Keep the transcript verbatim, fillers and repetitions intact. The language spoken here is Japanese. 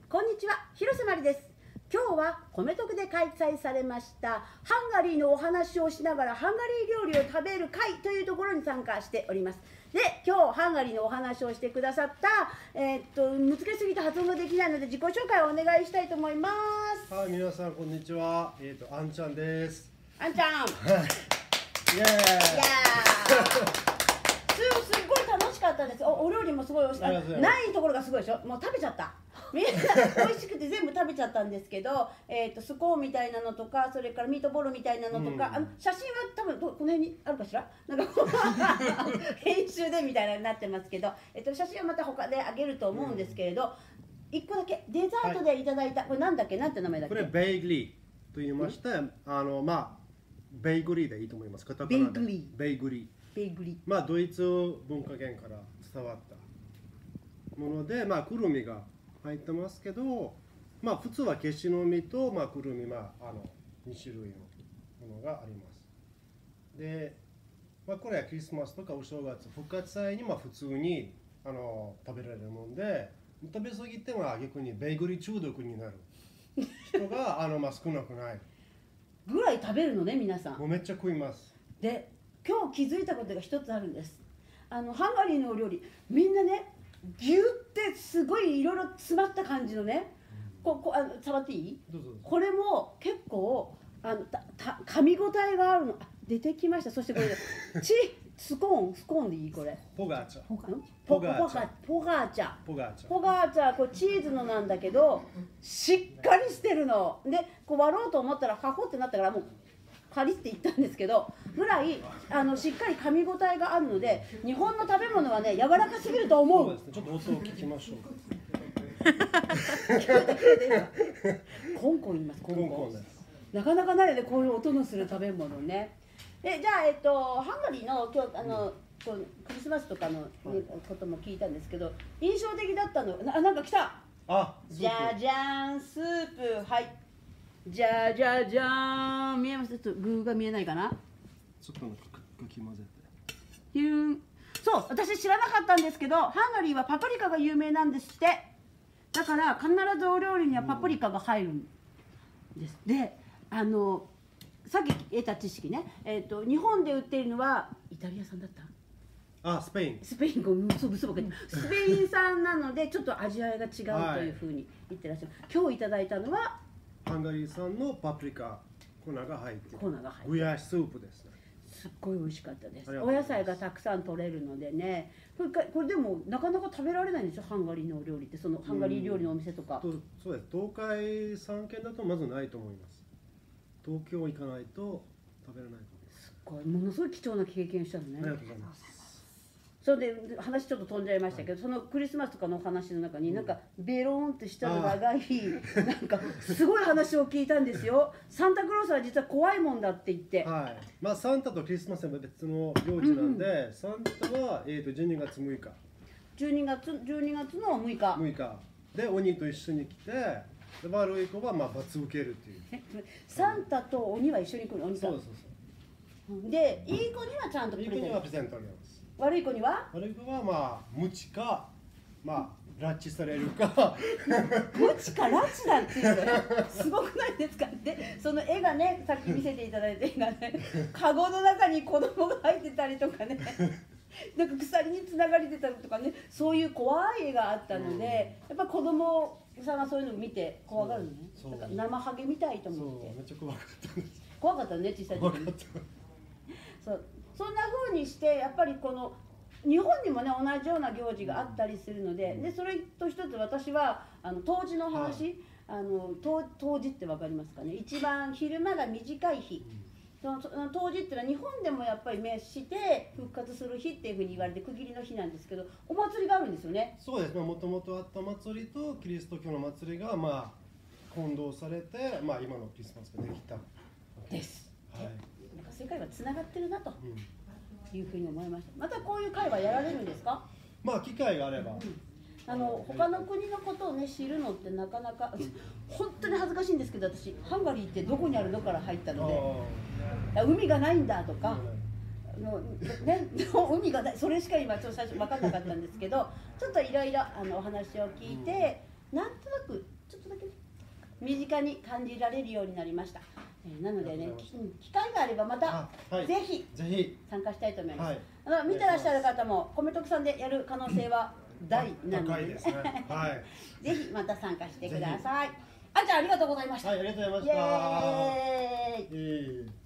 こんにちは、広瀬まりです。今日は米徳で開催されましたハンガリーのお話をしながらハンガリー料理を食べる会というところに参加しております。で、今日ハンガリーのお話をしてくださった、えー、っと難しすぎて発音ができないので自己紹介をお願いしたいと思います。 はい、皆さんこんにちは。えっ、ー、とあんちゃんです。 あんちゃん。イエーイ。いやすすっごい楽しかったです。 お, お料理もすごいおいしかった。ないところがすごいでしょ。もう食べちゃったみんな美味しくて全部食べちゃったんですけど、えーとスコーンみたいなのとか、それからミートボールみたいなのとか、うん、あの写真は多分どこの辺にあるかしら、なんかこう編集でみたいになってますけど、えー、と写真はまた他であげると思うんですけれど、いっこだけデザートでいただいた、はい、これなんだっけ、なんて名前だっけ。 これベイグリーと言いまして、あのまあベイグリーでいいと思います。カタカナでベイグリー。ベイグリー。ベイグリー。まあドイツ文化圏から伝わったもので、まあくるみが入ってますけど、まあ普通はケシの実と、まあ、くるみ、まあ、あのに種類のものがあります。で、まあ、これはクリスマスとかお正月、復活祭にまあ普通にあの食べられるもんで、食べ過ぎては逆にベーグル中毒になる人があの、まあ、少なくないぐらい食べるのね、皆さん。 もうめっちゃ食います。 で、今日気づいたことが一つあるんです。あのハンガリーのお料理、みんなねギュってすごいいろいろ詰まった感じのね、ここあの触っていい？ どうぞどうぞ。 これも結構あのたた噛み応えがあるの。あ、出てきました。そしてこれチスコーンスコーンでいいこれ。 ポガーチャ。 ポポガーチャ。 ポガーチャ。 ポガーチャ。 ポガーチャ。これチーズのなんだけどしっかりしてるの。でこう割ろうと思ったらハコってなったからもうカリっていったんですけど、ぐらいあのしっかり噛み応えがあるので、日本の食べ物はね柔らかすぎると思う。 そうですね、ちょっと音を聞きましょう。 コンコン言います。コンコン。 コンコンです。 なかなかないよね、こういう音のする食べ物ね。で、じゃあえっとハンガリーの今日あの、うん、こうクリスマスとかの、ね、ことも聞いたんですけど、印象的だったのな、なんか来た。 あ、 じゃじゃーん、スープ、はい。じゃじゃじゃーん、見えます？ちょっと具が見えないかな。 ちょっとかき混ぜて。 ヒューン。そう、私知らなかったんですけど、ハンガリーはパプリカが有名なんですって。だから必ずお料理にはパプリカが入るんです。うん、で、あのさっき得た知識ね、えっと日本で売っているのはイタリア産だった。 あ、スペイン。 スペイン、ごめん、ブソブソばかり。スペイン産なのでちょっと味わいが違うというふうに言ってらっしゃる。はい、今日いただいたのはハンガリー産のパプリカ粉が入っている。 粉が入っている。 具やスープですね。 すっごい美味しかったです。お野菜がたくさん取れるのでね。これ、これでもなかなか食べられないんでしょ、ハンガリーのお料理って。そのハンガリー料理のお店とか。 とそうです。東海三県だとまずないと思います。東京行かないと食べられないと思います。 すっごい、ものすごい貴重な経験したのね。 ありがとうございます。 それで話ちょっと飛んじゃいましたけど、はい、そのクリスマスとかの話の中になんかベローンってしたの長いなんかすごい話を聞いたんですよ。サンタクロースは実は怖いもんだって言って、 はい、まあサンタとクリスマスは別の行事なんで、うん、サンタは、えー、とじゅうにがつむいかじゅうにがつじゅうにがつのむいかむいかで鬼と一緒に来て、で悪い子はまあ罰受けるっていうサンタと鬼は一緒に来る。鬼さん、そうそうそうで、いい子にはちゃんとプレゼント、いい子にはプレゼントあげます。悪い子には悪い子はまあ無知か、まあ拉致されるか無知か拉致だっていうのすごくないですか。でその絵がね、さっき見せていただいた絵がね、カゴの中に子供が入ってたりとかねなんか鎖につながりてたりとかね、そういう怖い絵があったので、やっぱ子供さんがそういうのを見て怖がるのね。だから生ハゲみたいと思って。 めっちゃ怖かったです。 怖かったね、小さい時に。そうそんな風にしてやっぱりこの日本にもね同じような行事があったりするので、でそれと一つ私はあの冬至の話、はい、あの冬冬至って分かりますかね。一番昼間が短い日、その冬至っていうのは日本でもやっぱり滅して復活する日っていうふうに言われて区切りの日なんですけど、お祭りがあるんですよね。 そうですね、もともとあった祭りとキリスト教の祭りがまあ混同されて、まあ、今のクリスマスができたです。 はい、 なんか世界はつながってるなというふうに思いました。またこういう会はやられるんですか？ まあ機会があれば、うん、 あの他の国のことをね知るのってなかなか本当に恥ずかしいんですけど、私ハンガリーってどこにあるのから入ったので、海がないんだとか、のね海がない、それしか今ちょっと最初分かんなかったんですけど、ちょっといろいろお話を聞いて、なんとなく近に感じられるようになりました。えー、なのでね、機会があればまた、はい、ぜひ参加したいと思います。はい、あの見てらっしゃる方も米徳さんでやる可能性は大なので、ね、はい、ぜひまた参加してください。あんちゃんありがとうございました。 はい、ありがとうございました。 イエーイ。 えー